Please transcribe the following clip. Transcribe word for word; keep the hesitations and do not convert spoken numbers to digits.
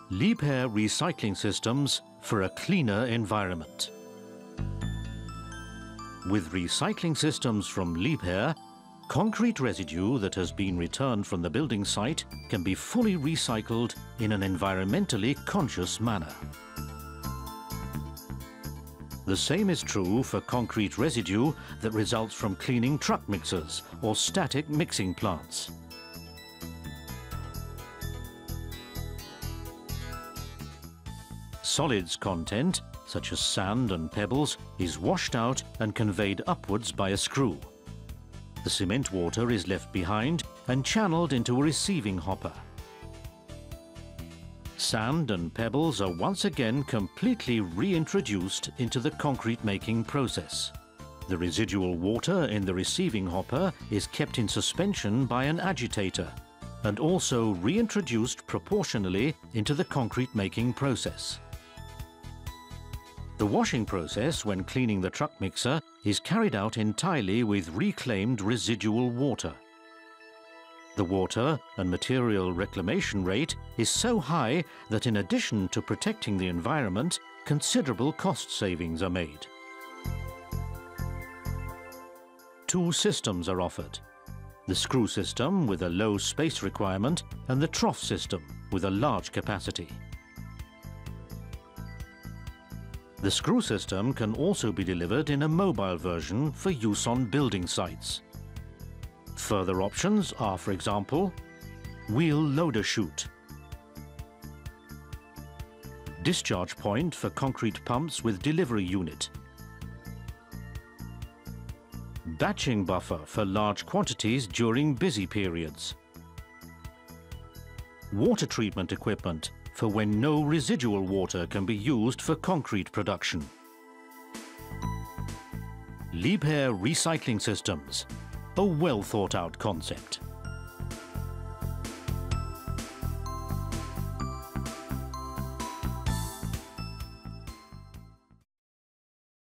Liebherr recycling systems for a cleaner environment. With recycling systems from Liebherr, concrete residue that has been returned from the building site can be fully recycled in an environmentally conscious manner. The same is true for concrete residue that results from cleaning truck mixers or static mixing plants. Solids content, such as sand and pebbles, is washed out and conveyed upwards by a screw. The cement water is left behind and channeled into a receiving hopper. Sand and pebbles are once again completely reintroduced into the concrete making process. The residual water in the receiving hopper is kept in suspension by an agitator and also reintroduced proportionally into the concrete making process. The washing process when cleaning the truck mixer is carried out entirely with reclaimed residual water. The water and material reclamation rate is so high that in addition to protecting the environment, considerable cost savings are made. Two systems are offered: the screw system with a low space requirement and the trough system with a large capacity. The screw system can also be delivered in a mobile version for use on building sites. Further options are, for example, wheel loader chute, discharge point for concrete pumps with delivery unit, batching buffer for large quantities during busy periods, water treatment equipment for when no residual water can be used for concrete production. Liebherr recycling systems, a well thought out concept.